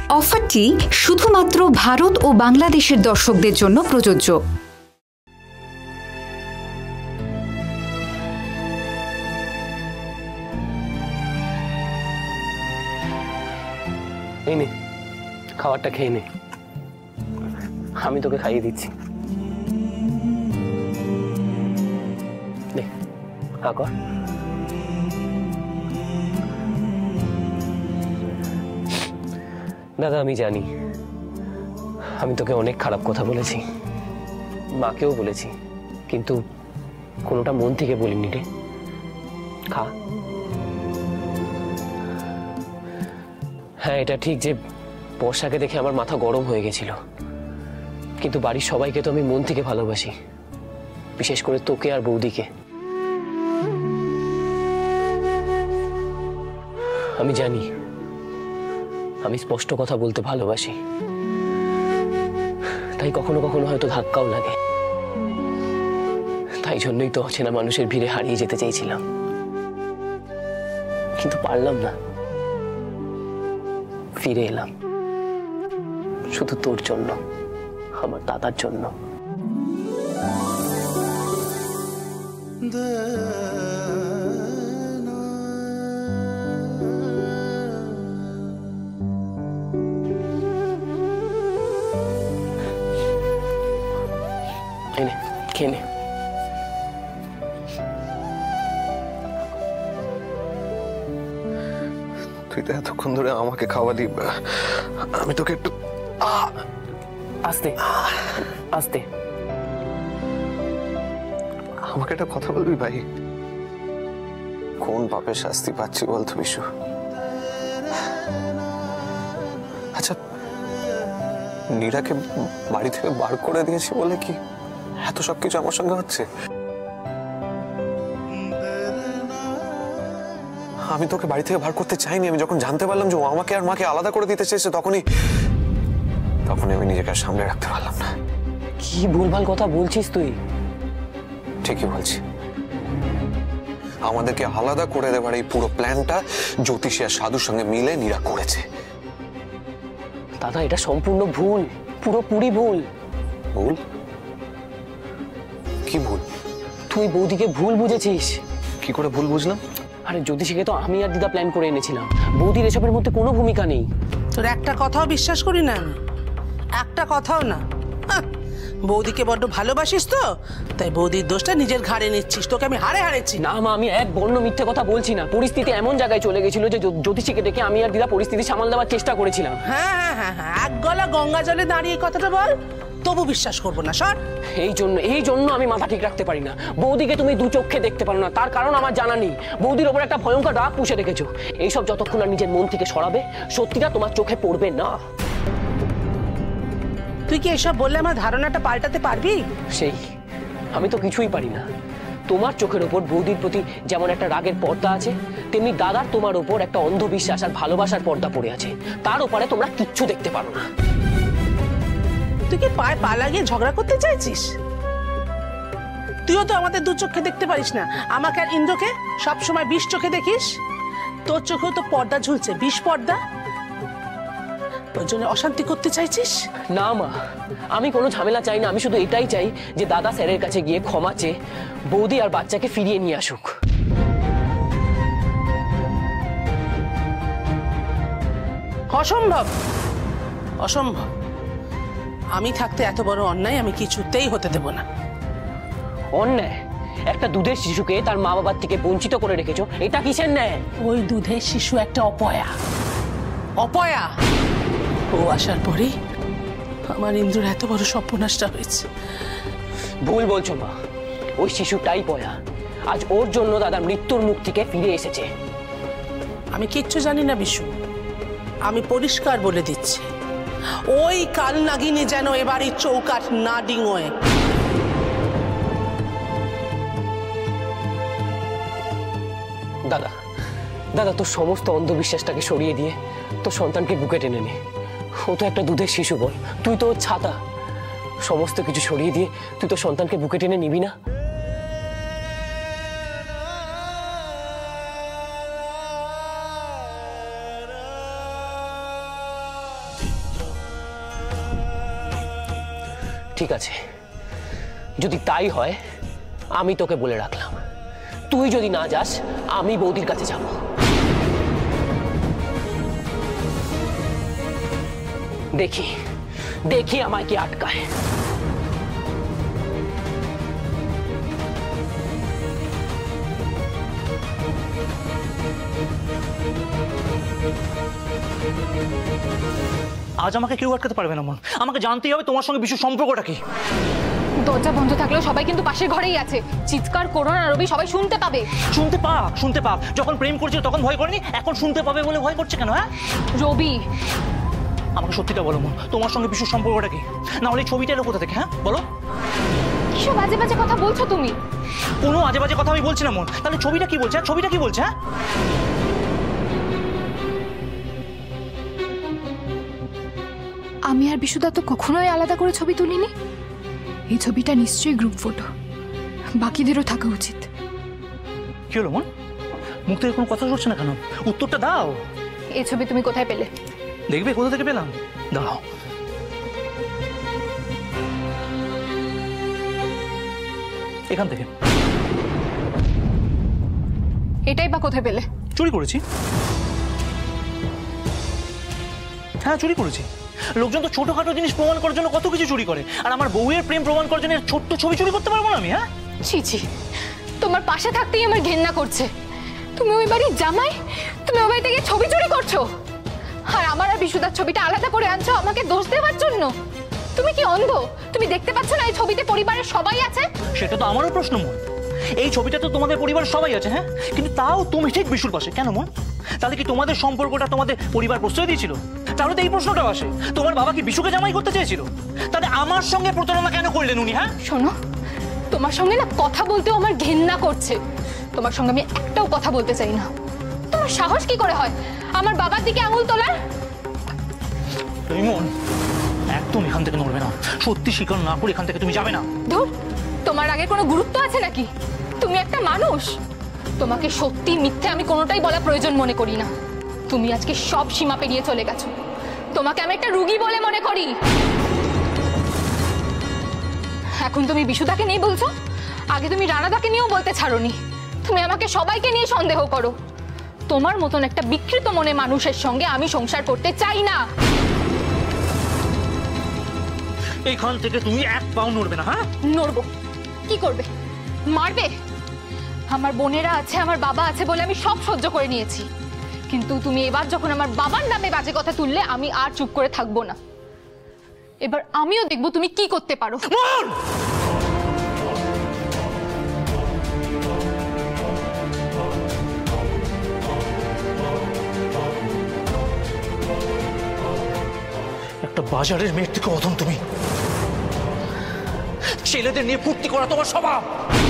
অফারটি শুধুমাত্র ভারত ও বাংলাদেশের দর্শকদের জন্য প্রযোজ্য। এই নে, খাবারটা খেয়ে নে, আমি তোকে খাইয়ে দিচ্ছি। দাদা আমি জানি আমি তোকে অনেক খারাপ কথা বলেছি, মাকেও বলেছি, কিন্তু কোনোটা মন থেকে বলিনি রে। খা। হ্যাঁ এটা ঠিক যে বর্ষাকে দেখে আমার মাথা গরম হয়ে গেছিল, কিন্তু বাড়ির সবাইকে তো আমি মন থেকে ভালোবাসি, বিশেষ করে তোকে আর বৌদিকে। আমি জানি আমি স্পষ্ট কথা বলতে ভালোবাসি, তাই কখনো কখনো হয়তো ধাক্কাও লাগে। তাই জন্যই তো অচেনা মানুষের ভিড়ে হারিয়ে যেতে চেয়েছিলাম, কিন্তু পারলাম না। ফিরে এলাম শুধু তোর জন্য, আমার দাদার জন্য। খেয়ে নে। তুই তো এতক্ষণ ধরে আমাকে খাওয়ালি, আমি তোকে একটু আস্তে আস্তে। আমাকে একটা কথা বলবি ভাই? কোন পাপের শাস্তি পাচ্ছি বলতো বিশু? আচ্ছা নীরাকে বাড়ি থেকে বার করে দিয়েছি বলে কি এত সবকিছু আমার সঙ্গে হচ্ছে? আমি তোকে বাড়ি থেকে বার করতে চাইনি। আমি যখন জানতে পারলাম যে ও আমাকে আর মাকে আলাদা করে দিতে চেয়েছে, তখনই আমি নিজেকে সামলে রাখতে পারলাম না। কি ভুলভাল কথা বলছিস তুই? ঠিকই বলছি। আমাদেরকে আলাদা করে দেওয়ার এই পুরো প্ল্যানটা জ্যোতিষী আর সাধুর সঙ্গে মিলে নীরা করেছে। দাদা এটা সম্পূর্ণ ভুল, পুরোপুরি ভুল। ভুল? কি ভুল? তুই বৌদিকে ভুল বুঝেছিস। কি করে ভুল বুঝলাম? আরে জ্যোতিষীকে তো আমি আর দিদা প্ল্যান করে এনেছিলাম, বৌদির এসবের মধ্যে কোনো ভূমিকা নেই। তোর একটা কথাও বিশ্বাস করি না আমি, একটা কথাও না। বৌদিকে বড্ড ভালোবাসিস তো, তাই বৌদির দোষটা নিজের ঘাড়ে নিচ্ছিস। তোকে আমি হারে হারেছি। না মা, আমি এক বর্ণ মিথ্যে কথা বলছি না। পরিস্থিতি এমন জায়গায় চলে গেছিল যে জ্যোতিষীকে ডেকে আমি আর দিদা পরিস্থিতি সামাল দেওয়ার চেষ্টা করেছিলাম। হ্যাঁ হ্যাঁ হ্যাঁ হ্যাঁ, এক গলা গঙ্গা জলে দাঁড়িয়ে কথাটা বল, তবু বিশ্বাস করবো না। সর। এই জন্য আমি মাথা ঠিক রাখতে পারি না। বৌদিকে তুমি দু চোখে দেখতে পারো না, তার কারণ আমার জানা নেই। বৌদির ওপর একটা ভয়ঙ্কর রাগ পুষে রেখেছো। এইসব যতক্ষণ না নিজের মন থেকে সরাবে, সত্যিটা তোমার চোখে পড়বে না। তুই কি এসব বললে আমার ধারণাটা পাল্টাতে পারবি? সেই আমি তো কিছুই পারি না। তোমার চোখের ওপর বৌদির প্রতি যেমন একটা রাগের পর্দা আছে, তেমনি দাদার তোমার ওপর একটা অন্ধবিশ্বাস আর ভালোবাসার পর্দা পড়ে আছে। তার উপরে তোমরা কিচ্ছু দেখতে পারো না। তুই কি পায়ে পা লাগিয়ে ঝগড়া করতে চাইছিস? তুইও তো আমাদের দু চোখে দেখতে পারিস না। আমাকে আর ইন্দ্রকে সবসময় 20 চোখে দেখিস। তোর চোখেও তো পর্দা ঝুলছে, 20 পর্দা। ওই জন্য অশান্তি করতে চাইছিস? না মা, আমি কোনো ঝামেলা চাই না। আমি শুধু এটাই চাই যে দাদা স্যারের কাছে গিয়ে ক্ষমা চেয়ে বৌদি আর বাচ্চাকে ফিরিয়ে নিয়ে আসুক। অসম্ভব, অসম্ভব। আমি থাকতে এত বড় অন্যায় আমি কিছুতেই হতে দেব না। অন্যায়? একটা দুধের শিশুকে তার মা বাবার থেকে বঞ্চিত করে রেখেছো, এটা কিসের ন্যায়? ওই দুধের শিশু একটা অপয়া, অপয়া। ও আসার পরেই আমার ইন্দ্রর এত বড় সর্বনাশটা হয়েছে। ভুল বলছো মা, ওই শিশুটাই পয়া। আজ ওর জন্য দাদা মৃত্যুর মুখ থেকে ফিরে এসেছে। আমি কিচ্ছু জানি না বিশু, আমি পরিষ্কার বলে দিচ্ছি, ওই কাল নাগিনী যেন এবারই চৌকাঠ না ডিঙোয়। দাদা দাদা তোর সমস্ত অন্ধবিশ্বাসটাকে সরিয়ে দিয়ে তোর সন্তানকে বুকে টেনে নে। ও তো একটা দুধের শিশু, বল, তুই তো ছাতা। সমস্ত কিছু সরিয়ে দিয়ে তুই তো সন্তানকে বুকে টেনে নিবি না? ঠিক আছে, যদি তাই হয় আমি তোকে বলে রাখলাম, তুই যদি না যাস আমি বৌদির কাছে যাব। দেখি দেখি আমায় কি আটকায়। আজ আমাকে কেউ আটকাতে পারবে না মন। আমাকে জানতেই হবে তোমার সঙ্গে বিশুর সম্পর্কটা কি। দরজা বন্ধ থাকলেও সবাই কিন্তু পাশের ঘরেই আছে, চিৎকার করো না রবি, সবাই শুনতে পাবে। শুনতে পাক। যখন প্রেম করছিল তখন ভয় করেনি, এখন শুনতে পাবে বলে ভয় করছে কেন? হ্যাঁ রবি, আমাকে সত্যিটা বলো মন, তোমার সঙ্গে বিশুর সম্পর্কটা কি? না হলে ছবিটা এলো কোথা থেকে? হ্যাঁ বলো। কিসব বাজে বাজে কথা বলছো তুমি? কোনো আজে বাজে কথা আমি বলছি না মন। তাহলে ছবিটা কি বলছে? ছবিটা কি বলছে? হ্যাঁ আমি আর বিশুদা তো কখনোই আলাদা করে ছবি তুলিনি। এই ছবিটা নিশ্চয়ই গ্রুপ ফটো, বাকিদেরও থাকা উচিত। কি হলো মন? মুখ থেকে কোনো কথা শুনছে না কেন? উত্তরটা দাও। এই ছবি তুমি কোথায় পেলে? দেখবে কোথা থেকে পেলাম, দাঁড়াও। এখান থেকে। এটাই বা কোথায় পেলে? চুরি করেছি। হ্যাঁ চুরি করেছি। লোকজন তো ছোটখাটো জিনিস প্রমাণ করার জন্য কত কিছু চুরি করে, আর আমার বউয়ের প্রেম প্রমাণ করার জন্য ছোট্ট ছবি চুরি করতে পারবো না আমি? হ্যাঁ ছি ছি, তোমার পাশে থাকতেই আমার ঘেন্না করছে। তুমি ওই বাড়ির জামাই, তুমি ওই বাড়ি থেকে ছবি চুরি করছো, আর আমার আর বিশুদার ছবিটা আলাদা করে আনছো আমাকে দোষ দেওয়ার জন্য। তুমি কি অন্ধ? তুমি দেখতে পাচ্ছ না এই ছবিতে পরিবারের সবাই আছে? সেটা তো আমারও প্রশ্ন মন। এই ছবিটা তো তোমাদের পরিবার সবাই আছে, হ্যাঁ, কিন্তু তাও তুমি ঠিক বিশুর পাশে কেন মন? তাহলে কি তোমাদের সম্পর্কটা তোমাদের পরিবার প্রশ্রয় দিয়েছিল? তাহলে তো এই প্রশ্নটাও আসে, তোমার বাবা কি বিশুকে জামাই করতে চেয়েছিল? তাহলে আমার সঙ্গে প্রতারণা কেন করলেন উনি? হ্যাঁ শোনো, তোমার সঙ্গে না কথা বলতেও আমার ঘেন্না করছে। তোমার সঙ্গে আমি একটাও কথা বলতে চাই না। তোমার সাহস কি করে হয় আমার বাবার দিকে আঙুল তোলার? মন একদম এখান থেকে নড়বে না। সত্যি স্বীকার না করে এখান থেকে তুমি যাবে না। ধুর, তোমার আগে কোনো গুরুত্ব আছে নাকি? তুমি একটা মানুষ। তোমাকে সত্যি মিথ্যে আমি কোনোটাই বলা প্রয়োজন মনে করি না। তুমি আজকে সব সীমা পেরিয়ে চলে গেছো। তোমাকে আমি একটা রুগী বলে মনে করি। এখন তুমি বিশুদাকে নিয়ে বলছো, আগে তুমি রানাদাকে নিয়েও বলতে ছাড়োনি। তুমি আমাকে সবাইকে নিয়ে সন্দেহ করো। তোমার মতন একটা বিকৃত মনে মানুষের সঙ্গে আমি সংসার করতে চাই না। এইখান থেকে তুমি এক পাও নড়বে না। হ্যাঁ নড়বো? কি করবে? মারবে? আমার বোনেরা আছে, আমার বাবা আছে বলে আমি সব সহ্য করে নিয়েছি, কিন্তু তুমি এবার যখন আমার বাবার নামে বাজে কথা তুললে আমি আর চুপ করে থাকবো না। এবার আমিও দেখবো তুমি কি করতে পারো। একটা বাজারের মেয়ের থেকে অধম তুমি। ছেলেদের নিয়ে ফুর্তি করা তোমার স্বভাব।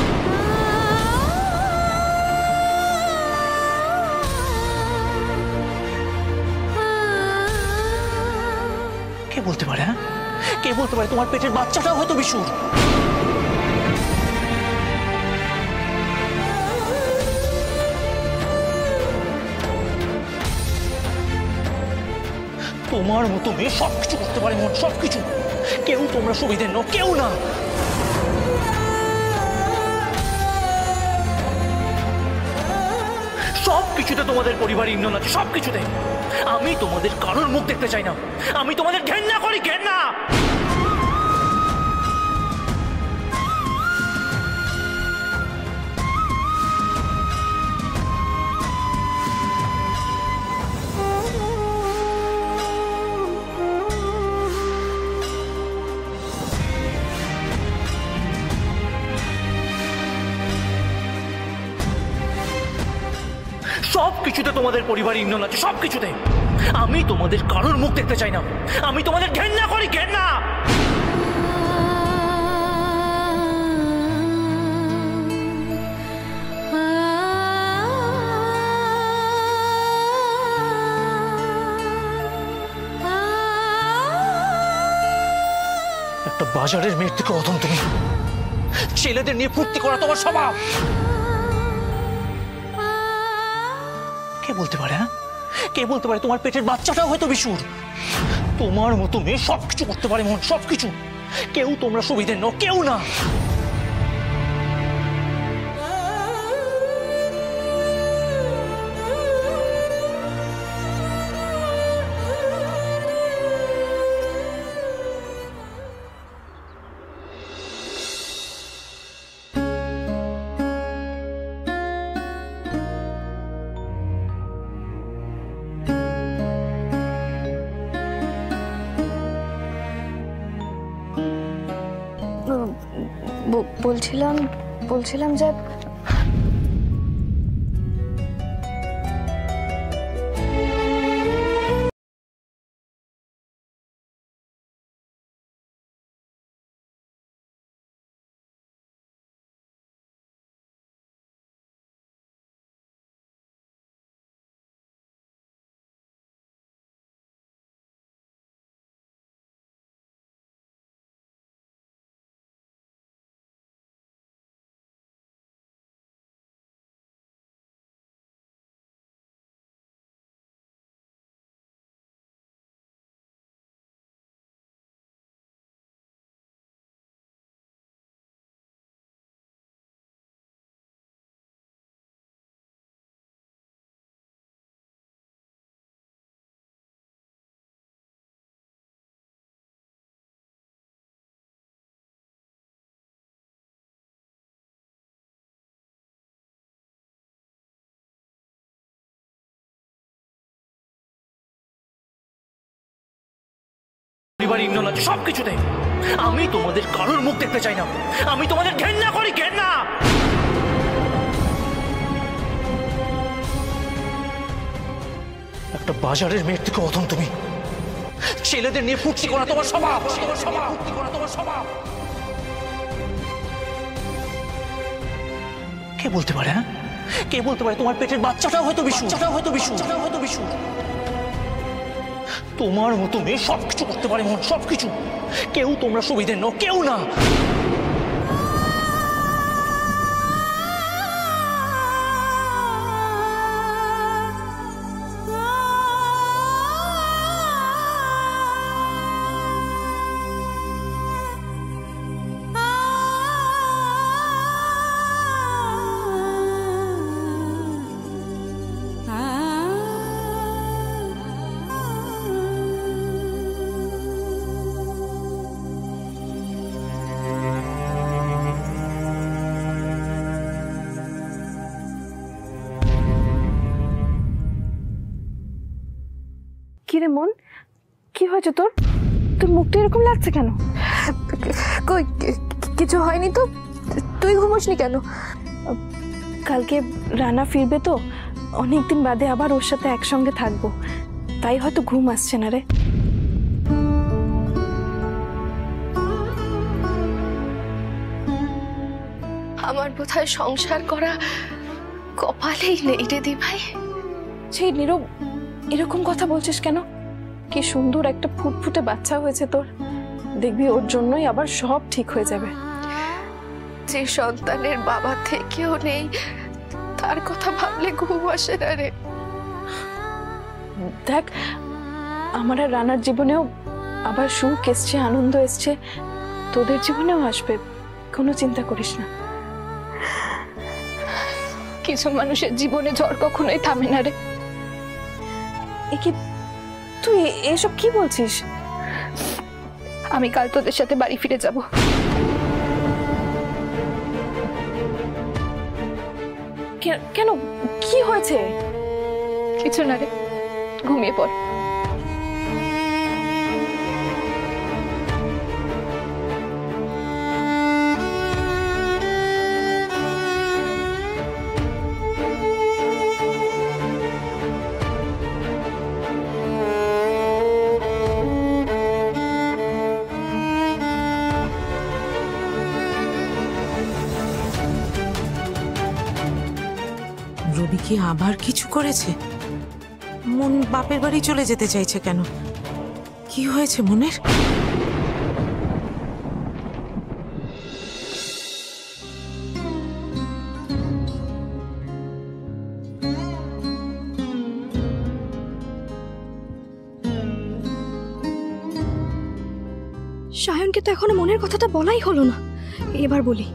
কে বলতে পারে? হ্যাঁ কে বলতে পারে তোমার পেটের বাচ্চাটাও হয়তো বিশুর? তোমার মতো মেয়ে সবকিছু করতে পারে মন, সবকিছু। কেউ তোমরা সুবিধের নও, কেউ না। সবকিছুতে তোমাদের পরিবার ইন্ধন আছে, সবকিছুতে। আমি তোমাদের কারোর মুখ দেখতে চাই না। আমি তোমাদের ঘেন্না করি, ঘেন্না। সবকিছুতে তোমাদের পরিবার ইন্ধন আছে, সবকিছুতে। আমি তোমাদের কারোর মুখ দেখতে চাই না। আমি তোমাদের ঘেন্না করি, ঘেন্না। একটা বাজারের মেয়ের থেকে অধম তুমি। ছেলেদের নিয়ে ফুর্তি করা তোমার স্বভাব। কে বলতে পারে? হ্যাঁ কে বলতে পারে তোমার পেটের বাচ্চাটাও হয়তো বিশুর? তোমার মতো মেয়ে সবকিছু করতে পারে মন, সবকিছু। কেউ তোমরা সুবিধে নাও, কেউ না। বলছিলাম যে সবকিছুতে আমি তোমাদের কারোর মুখ দেখতে চাই না। আমি তোমাদের ঘেন্না করি, ঘেন্না। একটা বাজারের মেয়ের থেকে অধম তুমি। ছেলেদের নিয়ে ফুর্তি করা তোমার স্বভাব, কে বলতে পারে? কে বলতে পারে তোমার পেটের বাচ্চাটাও হয়তো বিশু। তোমার মতো মেয়ে সবকিছু করতে পারে, মন, সবকিছু। কেউ তোমরা সুবিধে নাও, কেউ না। কিরে মন, কি হয়েছে তোর? তোর মুখটা এরকম লাগছে কেন? কই কিছু হয়নি তো। তুই ঘুমোসনি কেন? কালকে রানা ফিরবে তো, অনেকদিন বাদে আবার ওর সাথে একসঙ্গে থাকবো, তাই হয়তো ঘুম আসছে না রে। আমার বোধহয় সংসার করা কপালেই নেই রে দি ভাই। সেই নীরব, এরকম কথা বলছিস কেন? কি সুন্দর একটা ফুটফুটে বাচ্চা হয়েছে তোর, দেখবি ওর জন্যই আবার সব ঠিক হয়ে যাবে। যে সন্তানের বাবা থেকেও নেই, তার কথা ভাবলে ঘুম আসে না রে। দেখ, আমার আর রানার জীবনেও আবার সুখ এসছে, আনন্দ এসছে, তোদের জীবনেও আসবে, কোনো চিন্তা করিস না। কিছু মানুষের জীবনে ঝড় কখনোই থামে না রে। তুই এসব কি বলছিস? আমি কাল তোদের সাথে বাড়ি ফিরে যাব। কেন, কি হয়েছে? কিছু না রে, ঘুমিয়ে পড়। রবি কি আবার কিছু করেছে? মন বাপের বাড়ি চলে যেতে চাইছে কেন? কি হয়েছে মনের? সায়নকে তো এখনো মনের কথাটা বলাই হলো না, এবার বলি।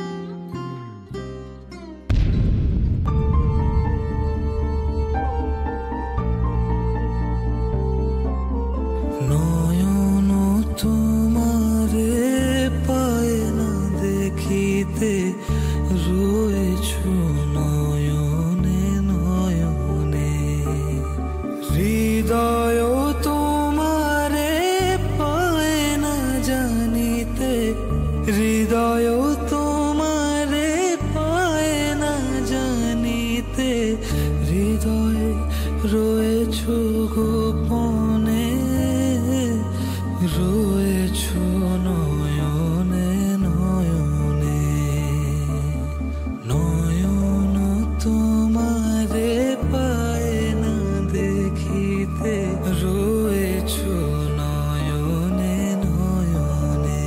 নয়ন তোমারে পায় না দেখিতে, রয়েছো নয়নে নয়নে। হৃদয় তোমারে পায় না জানিতে, হৃদয় তোমারে পায় না জানিতে। হৃদয়ে রয়েছো গোপনে, রয়েছো নয়নে নয়নে। নয়ন তোমারে পায় না দেখিতে, রয়েছো নয়নে নয়নে।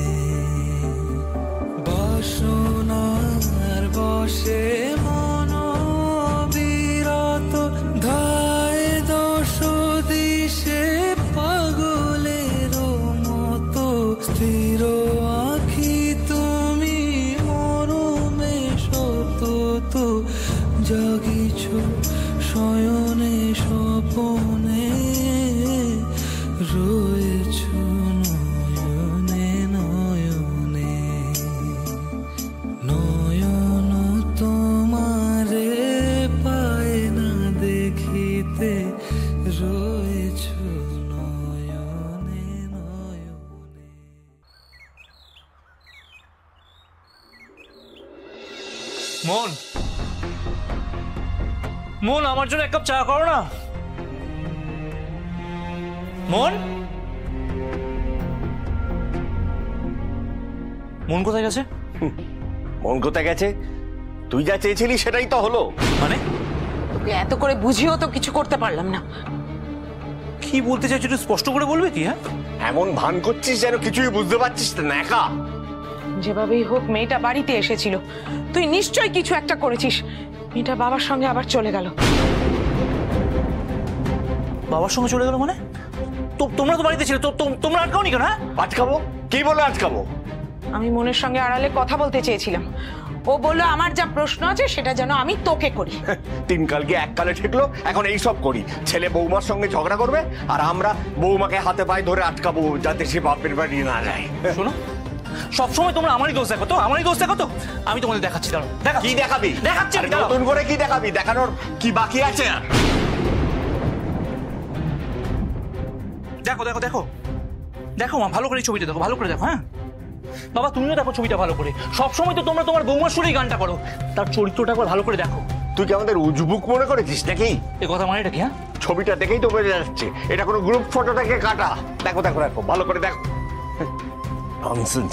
বাসনার বসে মন বিরত, ধায় দশ দিশে পাগলের মতো। স্থির আখি তুমি মরমে সতত, জাগিছ শয়নে স্বপনে। রয়েছ নয়নে নয়নে। নয়ন তোমারে পায় না দেখিতে, রয়েছ নয়নে নয়নে। মন, মন আমার জন্য এক কাপ চা করো না। মন, মন কোথায় গেছে? মন কোথায় গেছে? তুই যা চেয়েছিলি সেটাই তো হলো। মানে তোকে এত করে বুঝিয়েও তো কিছু করতে পারলাম না। কি বলতে চাইছো একটু স্পষ্ট করে বলবে কি? হ্যাঁ, এমন ভান করছিস যেন কিছুই বুঝতে পারছিস না। একা যেভাবেই হোক মেয়েটা বাড়িতে এসেছিল, তুই নিশ্চয়ই কিছু একটা করেছিস। মেয়েটা বাবার সঙ্গে আবার চলে গেল। বাবার সঙ্গে চলে গেল মানে? তোমরা তো বাড়িতে ছিলে, তোমরা আটকাওনি কেন? হ্যাঁ, আটকাবো? কি বলে আটকাবো? আমি মনের সঙ্গে আড়ালে কথা বলতে চেয়েছিলাম। ও বললো আমার যা প্রশ্ন আছে সেটা যেন আমি তোকে করি। তিন কালকে এক কালে ঠেকলো, এখন এই সব করি। ছেলে বৌমার সঙ্গে ঝগড়া করবে আর আমরা বৌমাকে হাতে পায়ে ধরে আটকাবো যাতে সে বাপের বাড়ি না যায়। শোনো, সবসময় তোমরা আমারই দোষ দেখো তো, আমারই দোষ দেখো তো। আমি তোমাদের দেখাচ্ছি, দাঁড়াও। কি দেখাবি? দেখাচ্ছি। নতুন করে কি দেখাবি? দেখানোর কি বাকি আছে আর? দেখো দেখো দেখো দেখো মা, ভালো করে ছবিটা দেখো, ভালো করে দেখো। হ্যাঁ বাবা, তুমিও দেখো ছবিটা ভালো করে। সবসময় তো তোমরা তোমার বৌমার সুরেই গানটা করো, তার চরিত্রটা একবার ভালো করে দেখো। তুই কি আমাদের উজবুক মনে করেছিস নাকি? এ কথা মানে এটা কি? হ্যাঁ, ছবিটা দেখেই তো বোঝা যাচ্ছে এটা কোনো গ্রুপ ফটো থেকে কাটা। দেখো দেখো দেখো, ভালো করে দেখো। ননসেন্স।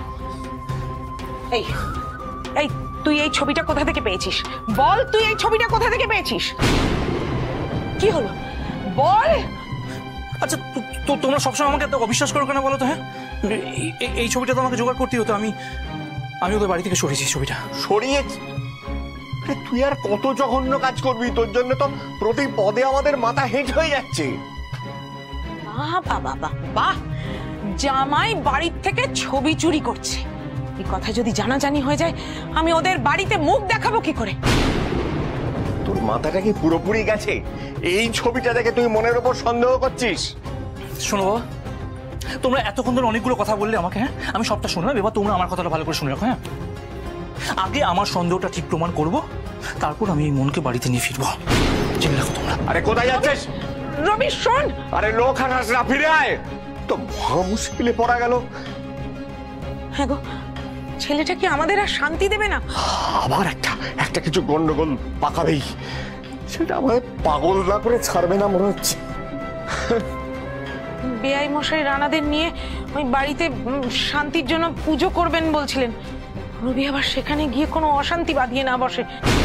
এই এই তুই এই ছবিটা কোথা থেকে পেয়েছিস? বল, তুই এই ছবিটা কোথা থেকে পেয়েছিস? কি হলো বল। আচ্ছা তোমরা সবসময় আমাকে এত অবিশ্বাস করো কেন বলো তো? হ্যাঁ, এই ছবিটা তো আমাকে জোগাড় করতেই হতো। আমি ওদের বাড়ি থেকে সরিয়েছি ছবিটা। সরিয়েছি? তুই আর কত জঘন্য কাজ করবি? তোর জন্য তো প্রতি পদে আমাদের মাথা হেঁট হয়ে যাচ্ছে। বাহ বাহ বাহ, জামাই বাড়ির থেকে ছবি চুরি করছে, এই কথা যদি জানাজানি হয়ে যায় আমি ওদের বাড়িতে মুখ দেখাবো কি করে? তোর মাথাটা কি পুরোপুরি গেছে? এই ছবিটা দেখে তুই মনের ওপর সন্দেহ করছিস? শোনো বাবা, তোমরা এতক্ষণ ধরে অনেকগুলো কথা বললে আমাকে। হ্যাঁ, আমি সবটা শুনলাম, এবার তোমরা আমার কথাটা ভালো করে শুনে রাখো। হ্যাঁ, আগে আমার সন্দেহটা ঠিক প্রমাণ করব, তারপর আমি এই মনকে বাড়িতে নিয়ে ফিরবো। জেনে রাখো তোমরা। আরে কোথায় যাচ্ছিস? রবি শোন। আরে লোক হাসাস না, ফিরে আয়। তো মহা মুশকিলে পড়া গেল। হ্যাঁ গো, ছেলেটা কি আমাদের আর শান্তি দেবে না? আবার একটা কিছু গন্ডগোল পাকাবেই। সেটা আমাদের পাগল না করে ছাড়বে না মনে হচ্ছে। বেআই মশাই রানাদের নিয়ে ওই বাড়িতে শান্তির জন্য পুজো করবেন বলছিলেন। রবি আবার সেখানে গিয়ে কোনো অশান্তি বাঁধিয়ে না বসে।